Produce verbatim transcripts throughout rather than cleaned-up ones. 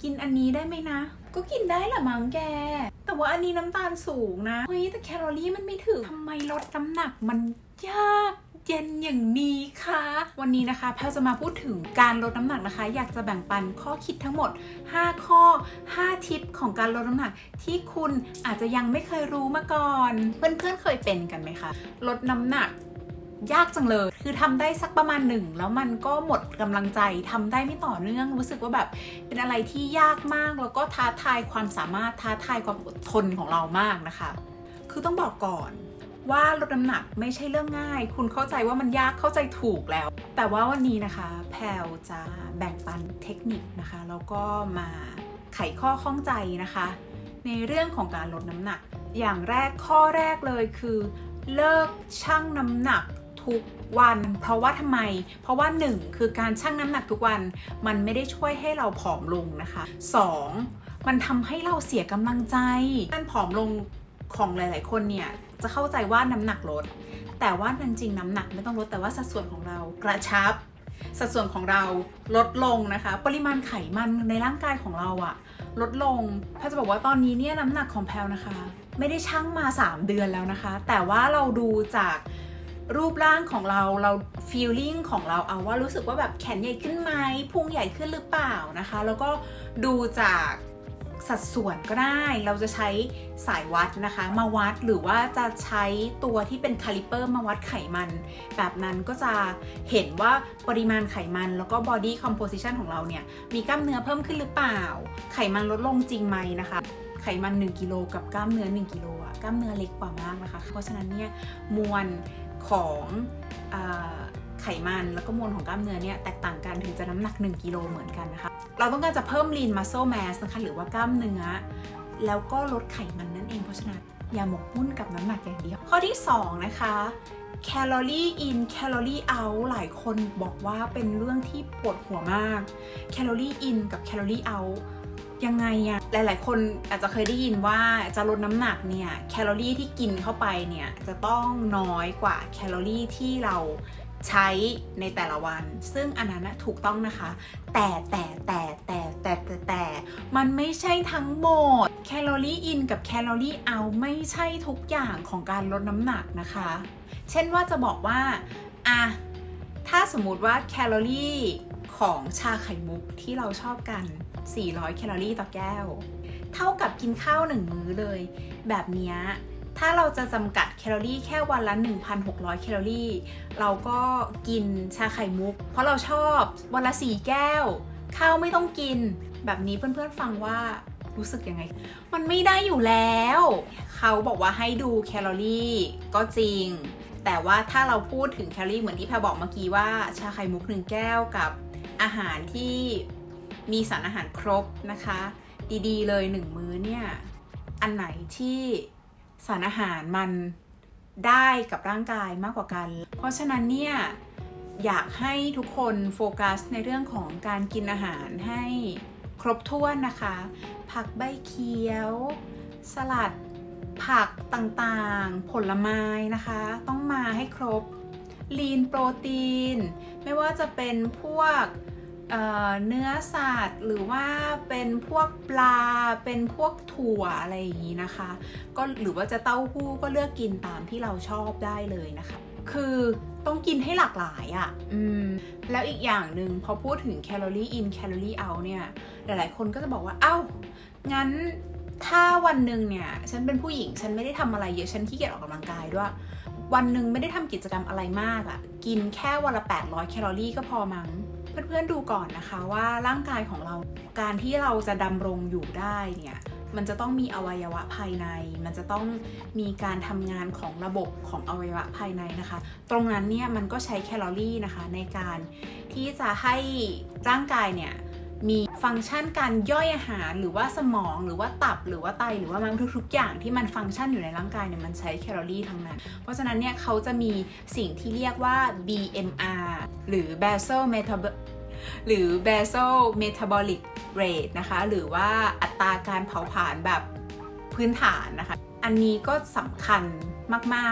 กินอันนี้ได้ไหมนะก็กินได้แหละมั้งแกแต่ว่าอันนี้น้ำตาลสูงนะเฮ้ยแต่แคลอรี่มันไม่ถึงทำไมลดน้ำหนักมันยากเย็นอย่างนี้คะวันนี้นะคะแพลจะมาพูดถึงการลดน้ำหนักนะคะอยากจะแบ่งปันข้อคิดทั้งหมดห้าข้อห้าทิปของการลดน้ำหนักที่คุณอาจจะยังไม่เคยรู้มาก่อนเพื่อนๆเคยเป็นกันไหมคะลดน้ำหนักยากจังเลยคือทำได้สักประมาณหนึ่งแล้วมันก็หมดกำลังใจทำได้ไม่ต่อเนื่องรู้สึกว่าแบบเป็นอะไรที่ยากมากแล้วก็ท้าทายความสามารถท้าทายความอดทนของเรามากนะคะคือต้องบอกก่อนว่าลดน้ำหนักไม่ใช่เรื่องง่ายคุณเข้าใจว่ามันยากเข้าใจถูกแล้วแต่ว่าวันนี้นะคะแพลวจะแบ่งปันเทคนิคนะคะแล้วก็มาไขข้อข้องใจนะคะในเรื่องของการลดน้ำหนักอย่างแรกข้อแรกเลยคือเลิกชั่งน้ำหนักทุกวันเพราะว่าทำไมเพราะว่าหนึ่งคือการชั่งน้ำหนักทุกวันมันไม่ได้ช่วยให้เราผอมลงนะคะสองมันทำให้เราเสียกำลังใจการผอมลงของหลายๆคนเนี่ยจะเข้าใจว่าน้ำหนักลดแต่ว่าจริงๆน้ำหนักไม่ต้องลดแต่ว่าสัดส่วนของเรากระชับสัดส่วนของเราลดลงนะคะปริมาณไขมันในร่างกายของเราอะลดลงแพลจะบอกว่าตอนนี้เนี่ยน้ำหนักของแพลนะคะไม่ได้ชั่งมาสามเดือนแล้วนะคะแต่ว่าเราดูจากรูปร่างของเราเราฟีลลิ่งของเราเอาว่ารู้สึกว่าแบบแขนใหญ่ขึ้นไหมพุงใหญ่ขึ้นหรือเปล่านะคะแล้วก็ดูจากสัดส่วนก็ได้เราจะใช้สายวัดนะคะมาวัดหรือว่าจะใช้ตัวที่เป็นคาลิเปอร์มาวัดไขมันแบบนั้นก็จะเห็นว่าปริมาณไขมันแล้วก็ body composition ของเราเนี่ยมีกล้ามเนื้อเพิ่มขึ้นหรือเปล่าไขมันลดลงจริงไหมนะคะไขมันหนึ่งกิโลกับกล้ามเนื้อหนึ่งกิโลอะกล้ามเนื้อเล็กกว่ามากนะคะเพราะฉะนั้นเนี่ยมวลของไขมันแล้วก็มวลของกล้ามเนื้อเนี่ยแตกต่างกันถึงจะน้ำหนักหนึ่งกิโลเหมือนกันนะคะเราต้องการจะเพิ่ม lean muscle mass นะคะหรือว่ากล้ามเนื้อแล้วก็ลดไขมันนั่นเองเพราะฉะนั้นอย่าหมกมุ่นกับน้ำหนักอย่างเดียวข้อที่สองนะคะแคลอรี่ in แคลอรี่ out หลายคนบอกว่าเป็นเรื่องที่ปวดหัวมากแคลอรี่ in กับแคลอรี่ outยังไงอะหลายๆคนอาจจะเคยได้ยินว่าจะลดน้ำหนักเนี่ยแคลอรี่ที่กินเข้าไปเนี่ยจะต้องน้อยกว่าแคลอรี่ที่เราใช้ในแต่ละวันซึ่งอันนั้นนะถูกต้องนะคะแต่แต่แต่แต่แต่แต่แต่มันไม่ใช่ทั้งหมดแคลอรี่อินกับแคลอรี่เอาไม่ใช่ทุกอย่างของการลดน้ำหนักนะคะเช่นว่าจะบอกว่าอะถ้าสมมุติว่าแคลอรี่ของชาไข่มุกที่เราชอบกันสี่ร้อยแคลอรี่ต่อแก้วเท่ากับกินข้าวหนึ่งมื้อเลยแบบนี้ถ้าเราจะจำกัดแคลอรี่แค่วันละ หนึ่งพันหกร้อย แคลอรี่เราก็กินชาไข่มุกเพราะเราชอบวันละสี่แก้วข้าวไม่ต้องกินแบบนี้เพื่อนๆฟังว่ารู้สึกยังไงมันไม่ได้อยู่แล้วเขาบอกว่าให้ดูแคลอรี่ก็จริงแต่ว่าถ้าเราพูดถึงแคลอรี่เหมือนที่แพรบอกเมื่อกี้ว่าชาไข่มุกหนึ่งแก้วกับอาหารที่มีสารอาหารครบนะคะดีๆเลยหนึ่งมื้อเนี่ยอันไหนที่สารอาหารมันได้กับร่างกายมากกว่ากันเพราะฉะนั้นเนี่ยอยากให้ทุกคนโฟกัสในเรื่องของการกินอาหารให้ครบถ้วนนะคะผักใบเขียวสลัดผักต่างๆผลไม้นะคะต้องมาให้ครบลีนโปรตีนไม่ว่าจะเป็นพวกเอ่อเนื้อสัตว์หรือว่าเป็นพวกปลาเป็นพวกถั่วอะไรอย่างนี้นะคะก็หรือว่าจะเต้าหู้ก็เลือกกินตามที่เราชอบได้เลยนะคะคือต้องกินให้หลากหลายอ่ะอืมแล้วอีกอย่างหนึ่งพอพูดถึงแคลอรี่อินแคลอรี่เอาเนี่ยหลายๆคนก็จะบอกว่าเอ้างั้นถ้าวันหนึ่งเนี่ยฉันเป็นผู้หญิงฉันไม่ได้ทำอะไรเยอะฉันขี้เกียจออกกำลังกายด้วยวันหนึ่งไม่ได้ทำกิจกรรมอะไรมากอ่ะกินแค่วันละแปดร้อยแคลอรี่ก็พอมั้งเพื่อนๆดูก่อนนะคะว่าร่างกายของเราการที่เราจะดำรงอยู่ได้เนี่ยมันจะต้องมีอวัยวะภายในมันจะต้องมีการทำงานของระบบของอวัยวะภายในนะคะตรงนั้นเนี่ยมันก็ใช้แคลอรี่นะคะในการที่จะให้ร่างกายเนี่ยมีฟังก์ชันการย่อยอาหารหรือว่าสมองหรือว่าตับหรือว่าไตหรือว่ามันทุกๆอย่างที่มันฟังก์ชันอยู่ในร่างกายเนี่ยมันใช้แคลอรี่ทั้งนั้นเพราะฉะนั้นเนี่ยเขาจะมีสิ่งที่เรียกว่า บี เอ็ม อาร์ หรือ basal metabolic หรือ basal metabolic rate นะคะหรือว่าอัตราการเผาผลาญแบบพื้นฐานนะคะอันนี้ก็สำคัญมากๆนะคะ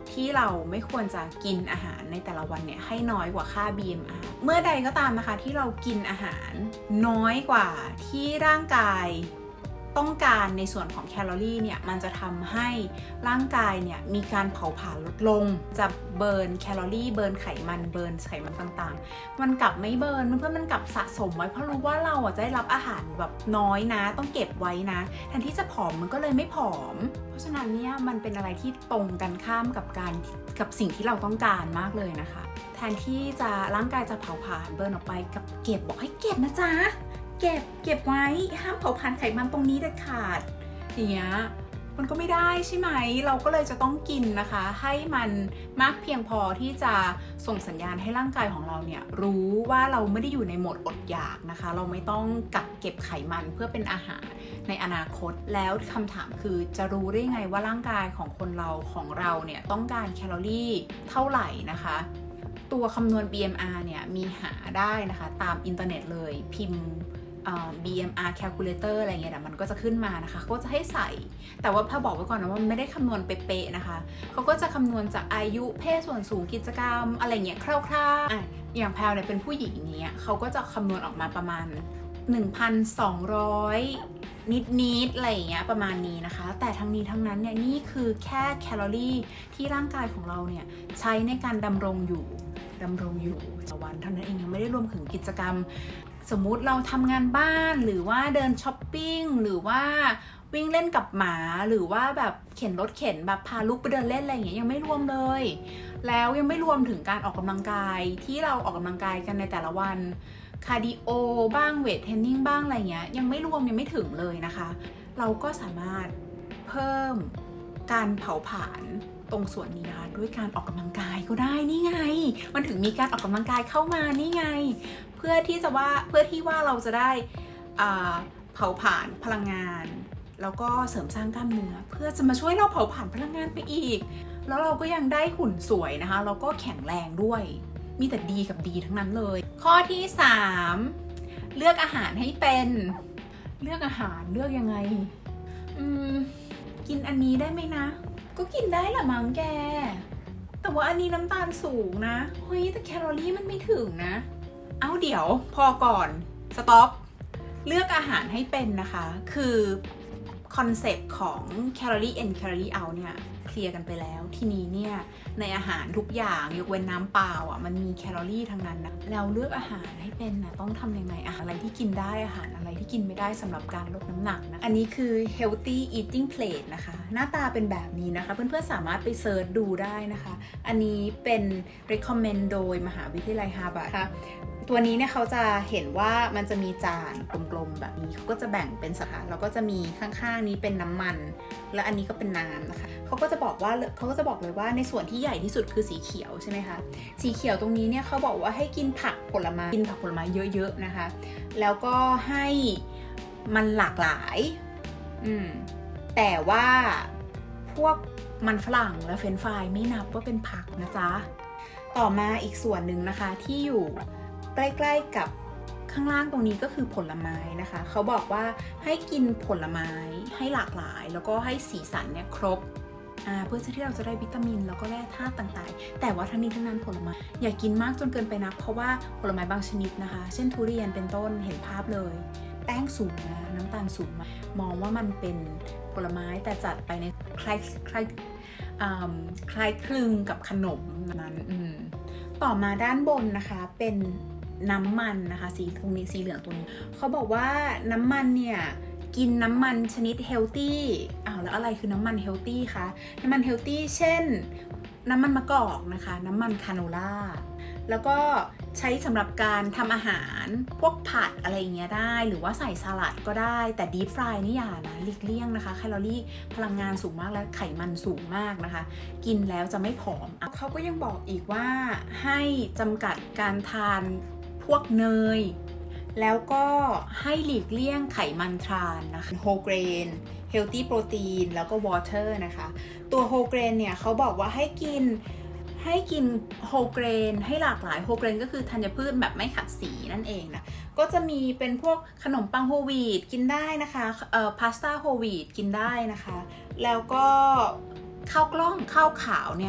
ที่เราไม่ควรจะกินอาหารในแต่ละวันเนี่ยให้น้อยกว่าค่า บี เอ็ม อาร์ เมื่อใดก็ตามนะคะที่เรากินอาหารน้อยกว่าที่ร่างกายต้องการในส่วนของแคลอรี่เนี่ยมันจะทำให้ร่างกายเนี่ยมีการเผาผลาญลดลงจะเบิร์นแคลอรี่เบิร์นไขมันเบิร์นไขมันต่างๆมันกลับไม่เบิร์นเพื่อนมันกลับสะสมไว้เพราะรู้ว่าเราอ่ะจะได้รับอาหารแบบน้อยนะต้องเก็บไว้นะแทนที่จะผอมมันก็เลยไม่ผอมเพราะฉะนั้นเนี่ยมันเป็นอะไรที่ตรงกันข้ามกับการกับสิ่งที่เราต้องการมากเลยนะคะแทนที่จะร่างกายจะเผาผลาญเบิร์นออกไปกับเก็บบอกให้เก็บนะจ๊ะเก็บเก็บไว้ห้ามเผาผลาญไขมันตรงนี้เด็ดขาดอย่างเงี้ยมันก็ไม่ได้ใช่ไหมเราก็เลยจะต้องกินนะคะให้มันมากเพียงพอที่จะส่งสัญญาณให้ร่างกายของเราเนี่ยรู้ว่าเราไม่ได้อยู่ในโหมดอดอยากนะคะเราไม่ต้องกักเก็บไขมันเพื่อเป็นอาหารในอนาคตแล้วคำถามคือจะรู้ได้ไงว่าร่างกายของคนเราของเราเนี่ยต้องการแคลอรี่เท่าไหร่นะคะตัวคำนวณ บี เอ็ม อาร์ เนี่ยมีหาได้นะคะตามอินเทอร์เน็ตเลยพิมพ์บี เอ็ม อาร์ calculator อะไรเงี้ยมันก็จะขึ้นมานะคะเขาก็จะให้ใส่แต่ว่าพอบอกไว้ก่อนนะว่ามันไม่ได้คำนวณเป๊ะๆนะคะเขาก็จะคำนวณจากอายุเพศส่วนสูงกิจกรรมอะไรเงี้ยคร่าวๆอ่ะอย่างแพลเนี่ยเป็นผู้หญิงเนี้ยเขาก็จะคำนวณออกมาประมาณ หนึ่งพันสองร้อย นิดๆอะไรอย่างเงี้ยประมาณนี้นะคะแต่ทั้งนี้ทั้งนั้นเนี่ยนี่คือแค่แคลอรี่ที่ร่างกายของเราเนี่ยใช้ในการดำรงอยู่ดำรงอยู่ต่อวันเท่านั้นเองยังไม่ได้รวมถึงกิจกรรมสมมุติเราทำงานบ้านหรือว่าเดินช้อปปิ้งหรือว่าวิ่งเล่นกับหมาหรือว่าแบบเข็นรถเข็นแบบพาลูกไปเดินเล่นอะไรอย่างเงี้ยยังไม่รวมเลยแล้วยังไม่รวมถึงการออกกำลังกายที่เราออกกำลังกายกันในแต่ละวันคาร์ดิโอบ้างเวทเทรนนิ่งบ้างอะไรเงี้ยยังไม่รวมยังไม่ถึงเลยนะคะเราก็สามารถเพิ่มการเผาผลาญตรงส่วนนี้นะคะด้วยการออกกำลังกายก็ได้นี่ไงมันถึงมีการออกกำลังกายเข้ามานี่ไงเพื่อที่จะว่าเพื่อที่ว่าเราจะได้เผาผลาญพลังงานแล้วก็เสริมสร้างกล้ามเนื้อเพื่อจะมาช่วยเราเผาผลาญพลังงานไปอีกแล้วเราก็ยังได้หุ่นสวยนะคะแล้วก็แข็งแรงด้วยมีแต่ดีกับดีทั้งนั้นเลยข้อที่สามเลือกอาหารให้เป็นเลือกอาหารเลือกยังไงอืมกินอันนี้ได้ไหมนะก็กินได้แหละมั้งแกแต่ว่าอันนี้น้ำตาลสูงนะเฮ้ยแต่แคลอรี่มันไม่ถึงนะเอาเดี๋ยวพอก่อนสต็อปเลือกอาหารให้เป็นนะคะคือคอนเซปต์ของ calorie in calorie out เนี่ยเคลียร์กันไปแล้วทีนี้เนี่ยในอาหารทุกอย่างยกเว้นน้ำเปล่าอ่ะมันมีแคลอรี่ทั้งนั้นนะเราเลือกอาหารให้เป็นนะต้องทำยังไงอาหารอะไรที่กินได้อาหารอะไรที่กินไม่ได้สำหรับการลดน้ำหนักนะอันนี้คือ healthy eating plate นะคะหน้าตาเป็นแบบนี้นะคะเพื่อนๆสามารถไปเซิร์ชดูได้นะคะอันนี้เป็น recommend โดยมหาวิทยาลัยฮาร์วาร์ดค่ะตัวนี้เนี่ยเขาจะเห็นว่ามันจะมีจานกลมๆแบบนี้เขาก็จะแบ่งเป็นสัดส่วนแล้วก็จะมีข้างๆนี้เป็นน้ำมันและอันนี้ก็เป็นน้ำนะคะเขาก็จะบอกว่าเขาก็จะบอกเลยว่าในส่วนที่ใหญ่ที่สุดคือสีเขียวใช่ไหมคะสีเขียวตรงนี้เนี่ยเขาบอกว่าให้กินผักผลไม้กินผักผลไม้เยอะๆนะคะแล้วก็ให้มันหลากหลายอืมแต่ว่าพวกมันฝรั่งและเฟรนช์ฟรายไม่นับว่าเป็นผักนะจ๊ะต่อมาอีกส่วนหนึ่งนะคะที่อยู่ใกล้ๆกับข้างล่างตรงนี้ก็คือผลไม้นะคะเขาบอกว่าให้กินผลไม้ให้หลากหลายแล้วก็ให้สีสันเนี่ยครบเพื่อที่เราจะได้วิตามินแล้วก็แร่ธาตุต่างๆแต่ว่าทั้งนี้ทั้งนั้นผลไม้อย่ากินมากจนเกินไปนักเพราะว่าผลไม้บางชนิดนะคะเช่นทุเรียนเป็นต้นเห็นภาพเลยแป้งสูงนะน้ำตาลสูงมองว่ามันเป็นผลไม้แต่จัดไปในคล้ายคล้ายคล้ายคลึงกับขนมนั้นต่อมาด้านบนนะคะเป็นน้ำมันนะคะสีตรงนี้สีเหลืองตรงนี้เขาบอกว่าน้ำมันเนี่ยกินน้ำมันชนิดเฮลตี้อ้าวแล้วอะไรคือน้ำมันเฮลตี้คะน้ำมันเฮลตี้เช่นน้ำมันมะกอกนะคะน้ำมันคาโนล่าแล้วก็ใช้สำหรับการทำอาหารพวกผัดอะไรอย่างเงี้ยได้หรือว่าใส่สลัดก็ได้แต่ดีฟฟรายนี่อย่านะหลีกเลี่ยงนะคะแคลอรี่พลังงานสูงมากและไขมันสูงมากนะคะกินแล้วจะไม่ผอมเขาก็ยังบอกอีกว่าให้จำกัดการทานพวกเนยแล้วก็ให้หลีกเลี่ยงไขมันทรานนะคะโฮเกรนเฮลตี้โปรตีนแล้วก็วอเตอร์นะคะตัวโฮเกรนเนี่ยเขาบอกว่าให้กินให้กินโฮเกรนให้หลากหลายโฮเกรนก็คือธัญพืชแบบไม่ขัดสีนั่นเองนะก็จะมีเป็นพวกขนมปังโฮลวีตกินได้นะคะเอ่อพาสต้าโฮลวีตกินได้นะคะแล้วก็ข้าวกล้องข้าวขาวเนี่ย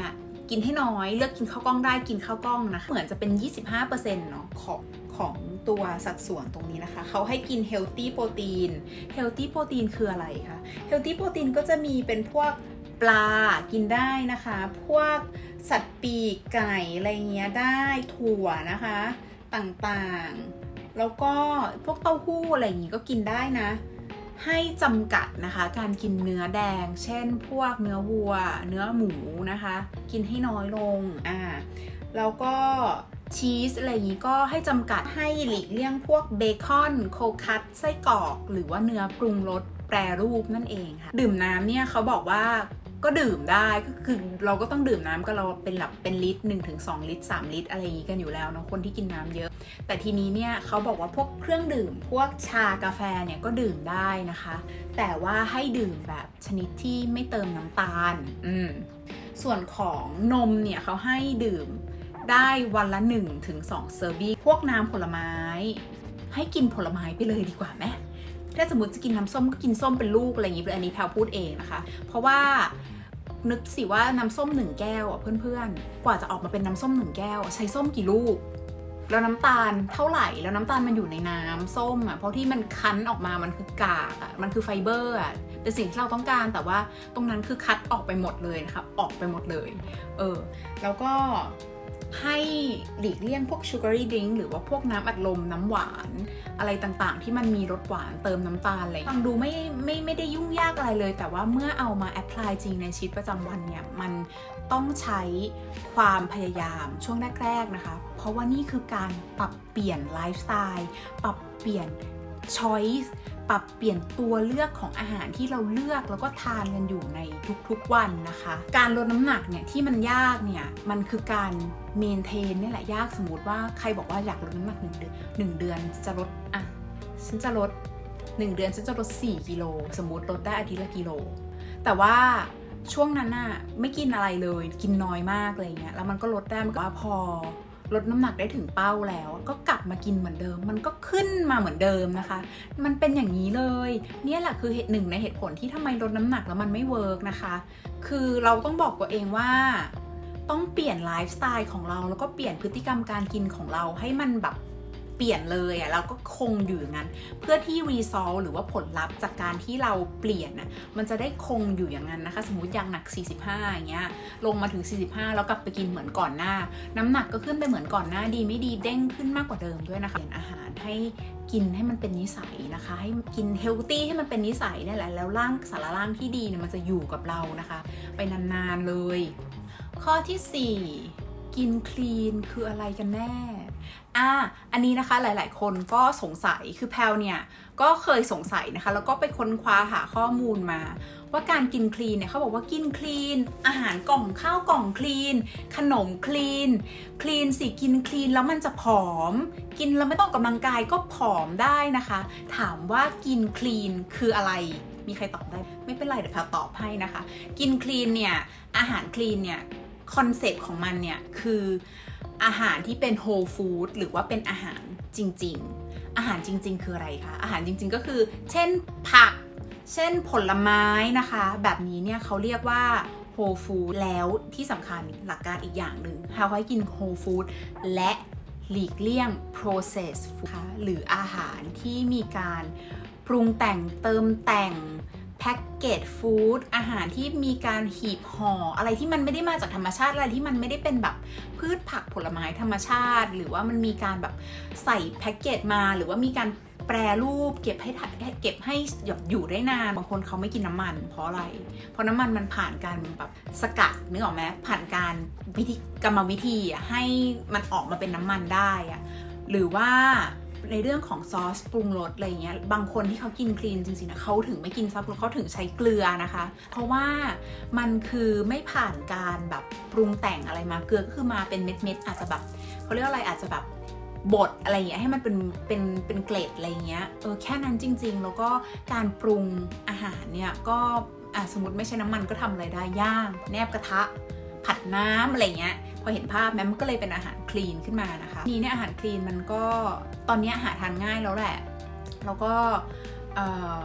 กินให้น้อยเลือกกินข้าวกล้องได้กินข้าวกล้องนะคะเหมือนจะเป็น ยี่สิบห้าเปอร์เซ็นต์ เนาะของของตัวสัดส่วนตรงนี้นะคะเขาให้กิน healthy protein healthy protein คืออะไรคะ healthy protein ก็จะมีเป็นพวกปลากินได้นะคะพวกสัตว์ปีกไก่อะไรเงี้ยได้ถั่วนะคะต่างๆแล้วก็พวกเต้าหู้อะไรอย่างงี้ก็กินได้นะให้จำกัดนะคะการกินเนื้อแดงเช่นพวกเนื้อวัวเนื้อหมูนะคะกินให้น้อยลงอ่าแล้วก็ชีสอะไรอย่างนี้ก็ให้จำกัดให้หลีกเลี่ยงพวกเบคอนโคคัตไส้กรอกหรือว่าเนื้อปรุงรสแปรรูปนั่นเองค่ะดื่มน้ำเนี่ยเขาบอกว่าก็ดื่มได้ก็คือเราก็ต้องดื่มน้ำก็เราเป็นหลับเป็นลิตร หนึ่งถึงสอง ลิตรสามลิตรอะไรอย่างนี้กันอยู่แล้วเนาะคนที่กินน้ำเยอะแต่ทีนี้เนี่ยเขาบอกว่าพวกเครื่องดื่มพวกชากาแฟเนี่ยก็ดื่มได้นะคะแต่ว่าให้ดื่มแบบชนิดที่ไม่เติมน้ำตาลอืมส่วนของนมเนี่ยเขาให้ดื่มได้วันละ หนึ่งถึงสอง เซอร์วิงพวกน้ำผลไม้ให้กินผลไม้ไปเลยดีกว่าไหมถ้าสมมติจะกินน้ำส้มก็กินส้มเป็นลูกอะไรอย่างนี้อันนี้แพลพูดเองนะคะเพราะว่านึกสิว่าน้ำส้มหนึ่งแก้วอ่ะเพื่อนๆกว่าจะออกมาเป็นน้ำส้มหนึ่งแก้วใช้ส้มกี่ลูกแล้วน้ำตาลเท่าไหร่แล้วน้ำตาลมันอยู่ในน้ำส้มอ่ะเพราะที่มันคั้นออกมามันคือกากอ่ะมันคือไฟเบอร์อ่ะเป็นสิ่งที่เราต้องการแต่ว่าตรงนั้นคือคัดออกไปหมดเลยนะคะออกไปหมดเลยเออแล้วก็ให้หลีกเลี่ยงพวกชูการีดริงก์หรือว่าพวกน้ำอัดลมน้ำหวานอะไรต่างๆที่มันมีรสหวานเติมน้ำตาลอะไรฟังดูไม่ไม่ไม่ได้ยุ่งยากอะไรเลยแต่ว่าเมื่อเอามาแอพพลายจริงในชีวิตประจำวันเนี่ยมันต้องใช้ความพยายามช่วงแรกๆนะคะเพราะว่านี่คือการปรับเปลี่ยนไลฟ์สไตล์ปรับเปลี่ยนchoice ปรับเปลี่ยนตัวเลือกของอาหารที่เราเลือกแล้วก็ทานกันอยู่ในทุกๆวันนะคะการลดน้ำหนักเนี่ยที่มันยากเนี่ยมันคือการเมนเทนนี่แหละยากสมมติว่าใครบอกว่าอยากลดน้ำหนักหนึ่งเดือนหนึ่งเดือนจะลดอ่ะฉันจะลดหนึ่งเดือนฉันจะลดสี่กิโลสมมติลดได้อาทิตย์ละกิโลแต่ว่าช่วงนั้นน่ะไม่กินอะไรเลยกินน้อยมากอะไรเงี้ยแล้วมันก็ลดได้มันก็พอลดน้ำหนักได้ถึงเป้าแล้วก็กลับมากินเหมือนเดิมมันก็ขึ้นมาเหมือนเดิมนะคะมันเป็นอย่างนี้เลยเนี่ยแหละคือเหตุหนึ่งในเหตุผลที่ทำไมลดน้ำหนักแล้วมันไม่เวิร์กนะคะคือเราต้องบอกตัวเองว่าต้องเปลี่ยนไลฟ์สไตล์ของเราแล้วก็เปลี่ยนพฤติกรรมการกินของเราให้มันแบบเปลี่ยนเลยอ่ะแล้วก็คงอยู่อย่างนั้นเพื่อที่ result หรือว่าผลลัพธ์จากการที่เราเปลี่ยนน่ะมันจะได้คงอยู่อย่างนั้นนะคะสมมุติอย่างหนักสี่สิบห้าอย่างเงี้ยลงมาถึงสี่สิบห้าแล้วกลับไปกินเหมือนก่อนหน้าน้ำหนักก็ขึ้นไปเหมือนก่อนหน้าดีไม่ดีเด้งขึ้นมากกว่าเดิมด้วยนะคะเปลี่ยนอาหารให้กินให้มันเป็นนิสัยนะคะให้กินเฮลตี้ให้มันเป็นนิสัยนี่แหละแล้วร่างสารร่างที่ดีเนี่ยมันจะอยู่กับเรานะคะไปนานๆเลยข้อที่สี่กินคลีนคืออะไรกันแน่อ่ะอันนี้นะคะหลายๆคนก็สงสัยคือแพลเนี่ยก็เคยสงสัยนะคะแล้วก็ไปค้นคว้าหาข้อมูลมาว่าการกินคลีนเนี่ยเขาบอกว่ากินคลีนอาหารกล่องข้าวกล่องคลีนขนมคลีนคลีนสิกินคลีนแล้วมันจะผอมกินแล้วไม่ต้องออกกำลังกายก็ผอมได้นะคะถามว่ากินคลีนคืออะไรมีใครตอบได้ไม่เป็นไรเดี๋ยวแพลตอบให้นะคะกินคลีนเนี่ยอาหารคลีนเนี่ยคอนเซ็ปต์ของมันเนี่ยคืออาหารที่เป็นโฮลฟู้ดหรือว่าเป็นอาหารจริงๆอาหารจริงๆคืออะไรคะอาหารจริงๆก็คือเช่นผักเช่นผลไม้นะคะแบบนี้เนี่ยเขาเรียกว่าโฮลฟู้ดแล้วที่สำคัญหลักการอีกอย่างหนึ่งเขาให้กินโฮลฟู้ดและหลีกเลี่ยง processed food นะคะหรืออาหารที่มีการปรุงแต่งเติมแต่งแพ็กเกจฟู้ดอาหารที่มีการหีบห่ออะไรที่มันไม่ได้มาจากธรรมชาติอะไรที่มันไม่ได้เป็นแบบพืชผักผลไม้ธรรมชาติหรือว่ามันมีการแบบใส่แพ็กเกจมาหรือว่ามีการแปรรูปเก็บให้เก็บให้อยู่ได้นานบางคนเขาไม่กินน้ำมันเพราะอะไรเพราะน้ำมันมันผ่านการแบบสกัดนึกออกไหมผ่านการวิธีกรรมวิธีให้มันออกมาเป็นน้ำมันได้อะหรือว่าในเรื่องของซอสปรุงรสอะไรเงี้ยบางคนที่เขากินคลีนจริงๆนะเขาถึงไม่กินซอสปรุงเขาถึงใช้เกลือนะคะเพราะว่ามันคือไม่ผ่านการแบบปรุงแต่งอะไรมาเกลือก็คือมาเป็นเม็ดๆอาจจะแบบเขาเรียกอะไรอาจจะแบบบดอะไรเงี้ยให้มันเป็นเป็นเป็นเกล็ดอะไรเงี้ยเออแค่นั้นจริงๆแล้วก็การปรุงอาหารเนี่ยก็อ่ะสมมติไม่ใช่น้ำมันก็ทำอะไรได้ย่างแนบกระทะผัดน้ำอะไรเงี้ยพอเห็นภาพแม้มันก็เลยเป็นอาหารคลีนขึ้นมานะคะนี่เนี่ยอาหารคลีนมันก็ตอนนี้หาทานง่ายแล้วแหละแล้วก็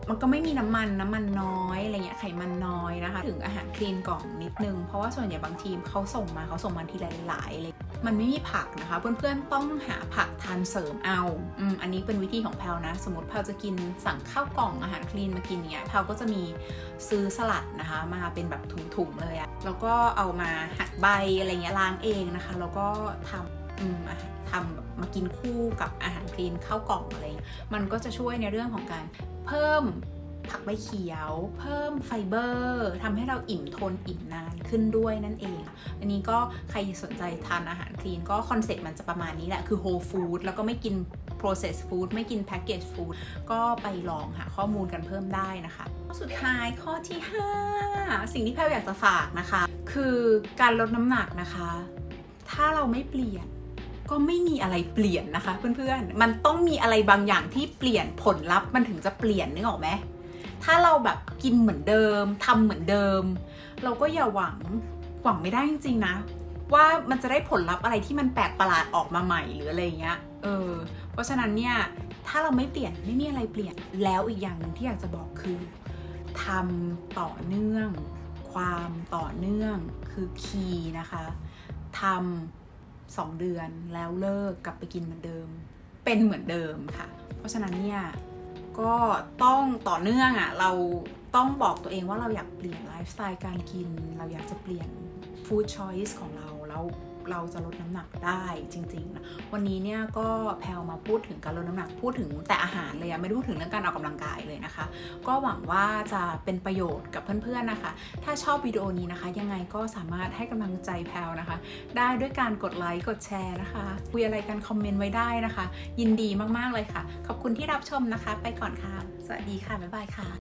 มันก็ไม่มีน้ำมันน้ำมันน้อยอะไรเงี้ยไขมันน้อยนะคะถึงอาหารคลีนกล่องนิดนึงเพราะว่าส่วนใหญ่บางทีเขาส่งมาเขาส่งมาทีหลายๆเลยมันไม่มีผักนะคะเพื่อนๆต้องหาผักทานเสริมเอาอืมอันนี้เป็นวิธีของแพลนะสมมติแพลจะกินสั่งข้าวกล่องอาหารคลีนมากินเนี่ยแพลก็จะมีซื้อสลัดนะคะมาเป็นแบบถุงๆเลยอะแล้วก็เอามาหั่นใบอะไรเงี้ยล้างเองนะคะแล้วก็ทำอืมทำมากินคู่กับอาหารคลีนข้าวกล่องอะไรมันก็จะช่วยในเรื่องของการเพิ่มผักใบเขียวเพิ่มไฟเบอร์ทำให้เราอิ่มทนอิ่มนานขึ้นด้วยนั่นเองอันนี้ก็ใครสนใจทานอาหารคลีนก็คอนเซ็ปต์มันจะประมาณนี้แหละคือ whole food แล้วก็ไม่กิน processed food ไม่กิน packaged food ก็ไปลองหาข้อมูลกันเพิ่มได้นะคะสุดท้ายข้อที่ห้าสิ่งที่แพลอยากจะฝากนะคะคือการลดน้ำหนักนะคะถ้าเราไม่เปลี่ยนก็ไม่มีอะไรเปลี่ยนนะคะเพื่อนๆมันต้องมีอะไรบางอย่างที่เปลี่ยนผลลัพธ์มันถึงจะเปลี่ยนนึกออกไหมถ้าเราแบบกินเหมือนเดิมทำเหมือนเดิมเราก็อย่าหวังหวังไม่ได้จริงๆนะว่ามันจะได้ผลลัพธ์อะไรที่มันแปลกประหลาดออกมาใหม่หรืออะไรเงี้ยเออเพราะฉะนั้นเนี่ยถ้าเราไม่เปลี่ยนไม่มีอะไรเปลี่ยนแล้วอีกอย่างหนึ่งที่อยากจะบอกคือทำต่อเนื่องความต่อเนื่องคือคีย์นะคะทำสองเดือนแล้วเลิกกลับไปกินเหมือนเดิมเป็นเหมือนเดิมค่ะเพราะฉะนั้นเนี่ยก็ต้องต่อเนื่องอ่ะเราต้องบอกตัวเองว่าเราอยากเปลี่ยนไลฟ์สไตล์การกินเราอยากจะเปลี่ยนฟู้ดชอยส์ของเราแล้วเราจะลดน้ำหนักได้จริงๆนะวันนี้เนี่ยก็แพลมาพูดถึงการลดน้ำหนักพูดถึงแต่อาหารเลยอะไม่ได้พูดถึงเรื่องการออกกำลังกายเลยนะคะก็หวังว่าจะเป็นประโยชน์กับเพื่อนๆนะคะถ้าชอบวิดีโอนี้นะคะยังไงก็สามารถให้กำลังใจแพลนะคะได้ด้วยการกดไลค์กดแชร์นะคะคุยอะไรกันคอมเมนต์ไว้ได้นะคะยินดีมากๆเลยค่ะขอบคุณที่รับชมนะคะไปก่อนค่ะสวัสดีค่ะบ๊ายบายค่ะ